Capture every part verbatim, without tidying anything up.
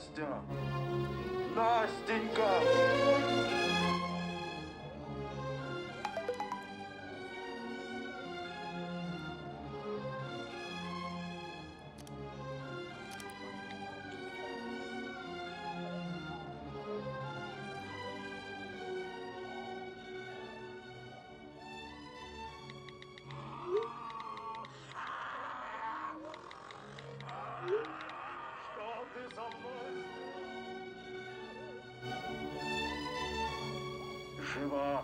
Настя! Настенька! Жива.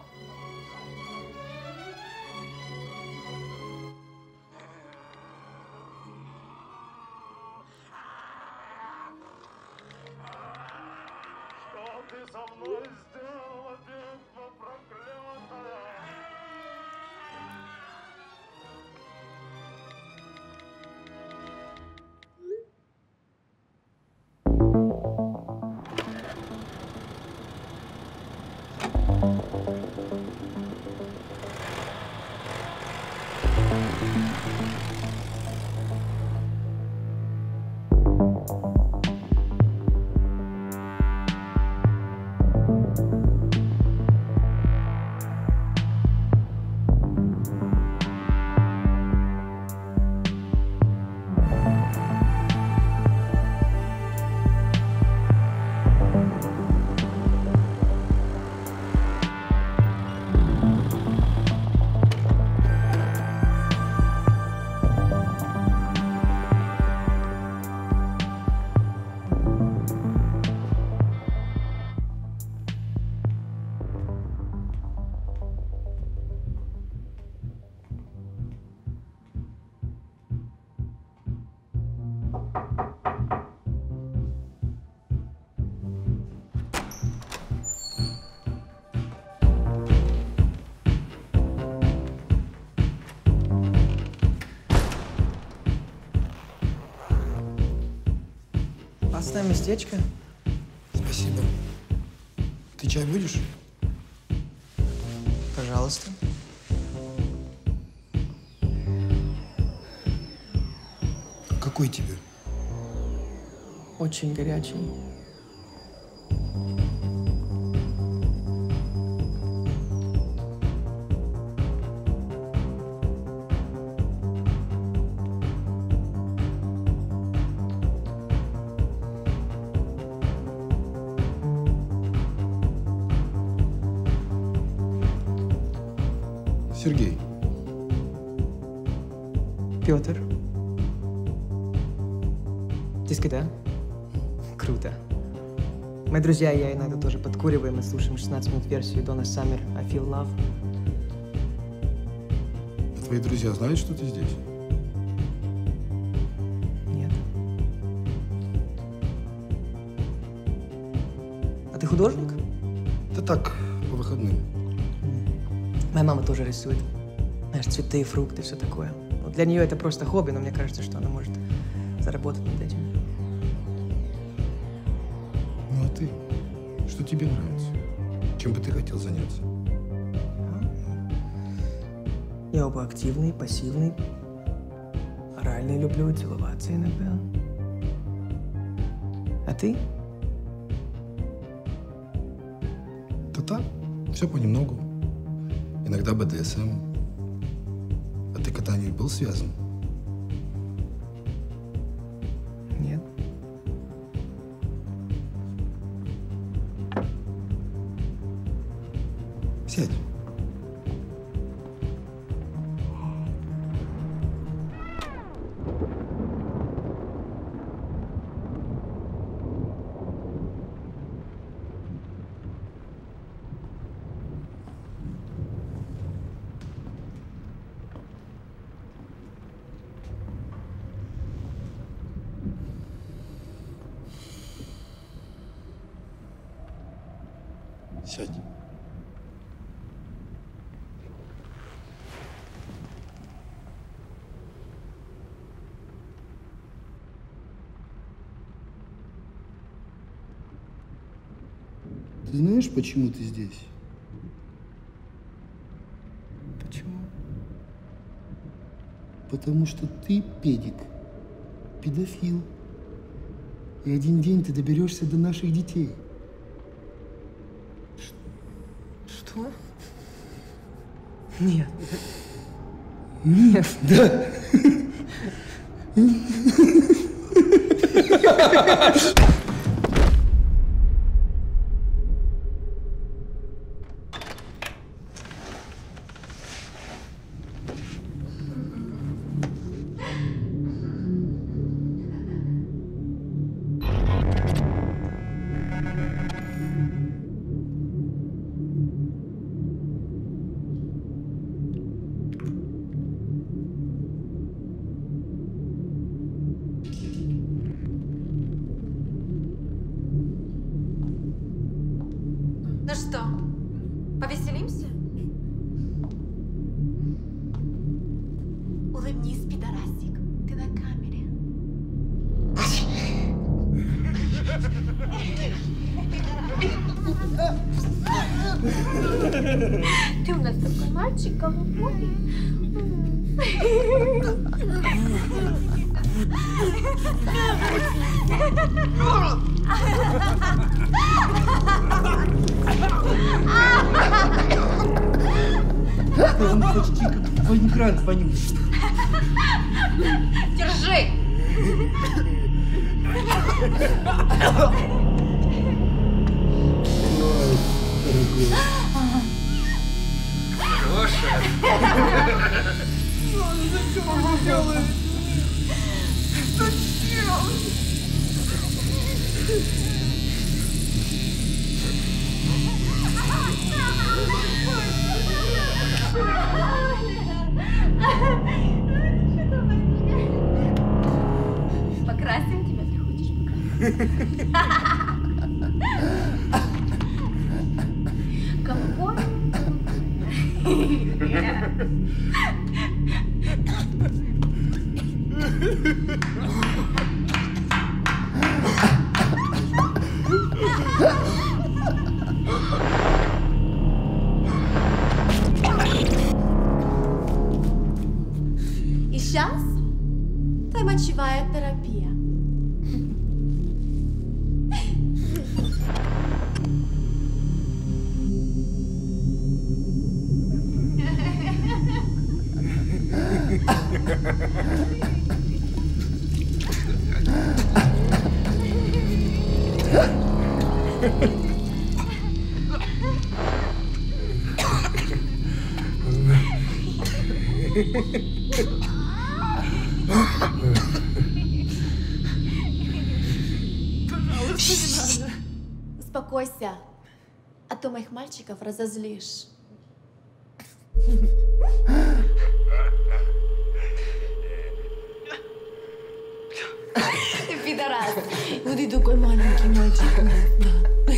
Что ты со мной сделала, ведьма проклятая? Классное местечко. Спасибо. Ты чай будешь? Пожалуйста. Какой тебе? Очень горячий. Сергей. Пётр. Дескать, да? Круто. Мои друзья и я иногда тоже подкуриваем и слушаем шестнадцать минут версию Дона Саммер I Feel Love. А твои друзья знают, что ты здесь? Нет. А ты художник? Да так, по выходным. Моя мама тоже рисует. Знаешь, цветы, фрукты, все такое. Вот для нее это просто хобби, но мне кажется, что она может заработать над этим. Ну а ты? Что тебе нравится? Чем бы ты хотел заняться? Я оба активный, пассивный. Оральный люблю, целоваться иногда. А ты? Да так, все понемногу. Иногда бэ дэ эс эм. А ты когда-нибудь был связан? Нет. Сядь. Сядь. Ты знаешь, почему ты здесь? Почему? Потому что ты педик, педофил. И один день ты доберешься до наших детей. Что? Нет. Нет. Да. Ну что, повеселимся? Улыбнись, пидорасик. Ты на камере. Ты у нас такой мальчик, голубой. Он почти как твой экран вонючий. Держи! Гоша! Зачем он делает? Зачем? Покрасим тебя, ты хочешь покрасить? Голубой. И сейчас твоя мочевая терапия. Успокойся, а то моих мальчиков разозлишь. Ты пидорас. Вот ты такой маленький мальчик. Да.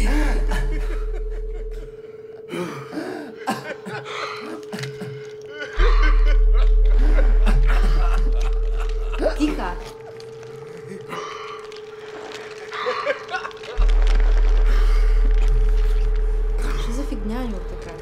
Тихо. Что за фигня у него такая?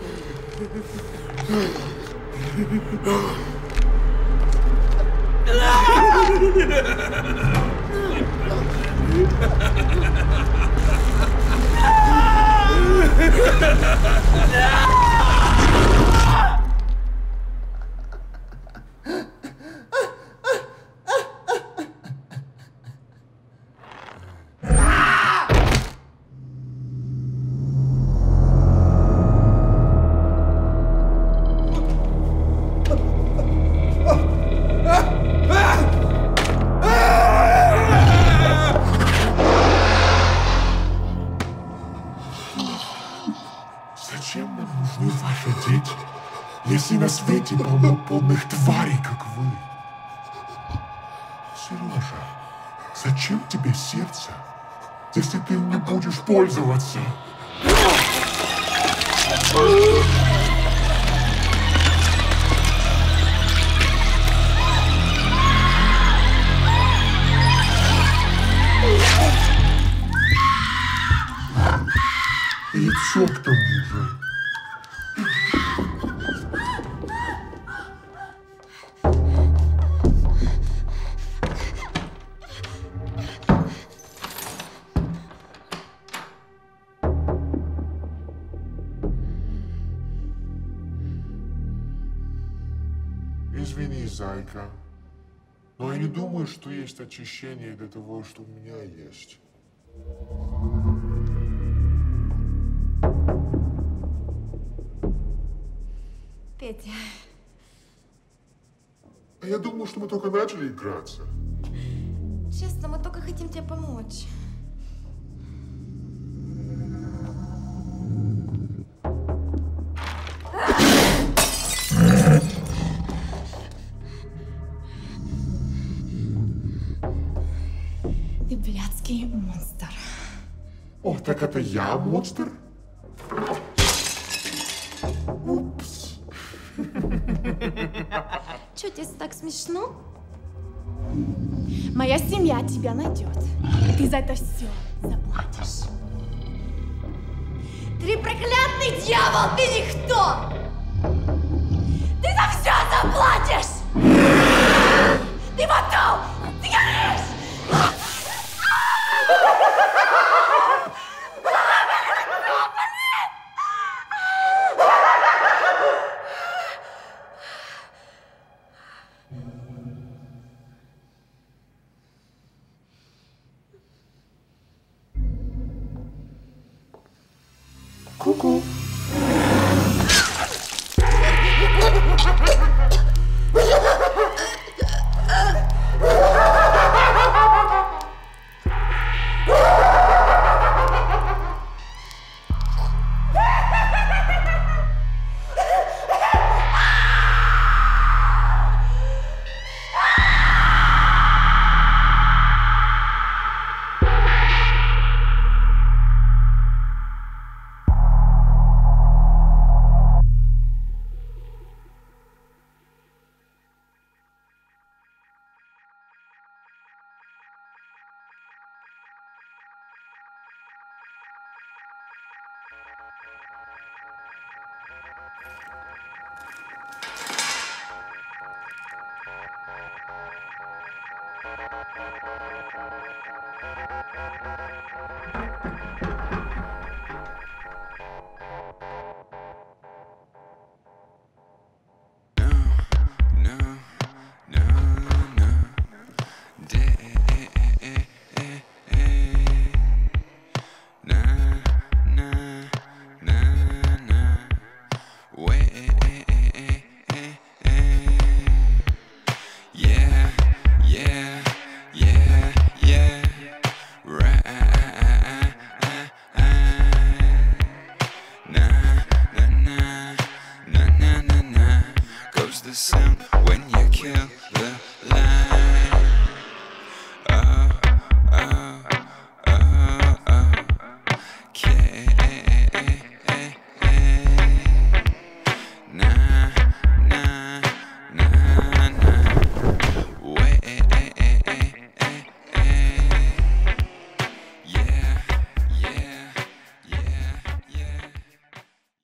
Зачем нам нужны ваши дети, если на свете полно подобных тварей, как вы? Сережа, зачем тебе сердце, если ты им не будешь пользоваться? И лицо к тому же. извини, зайка. Но я не думаю, что есть очищение для того, что у меня есть. Петя. А я думал, что мы только начали играться. Честно, мы только хотим тебе помочь. Ты блядский монстр. О, так это я монстр? Упс. Чё, тебе так смешно? Моя семья тебя найдет. Ты за это все заплатишь. Ты проклятый дьявол, ты никто! Ты за все заплатишь! Ты в аду! Ты горишь! Ку-ку. The sound when you kill.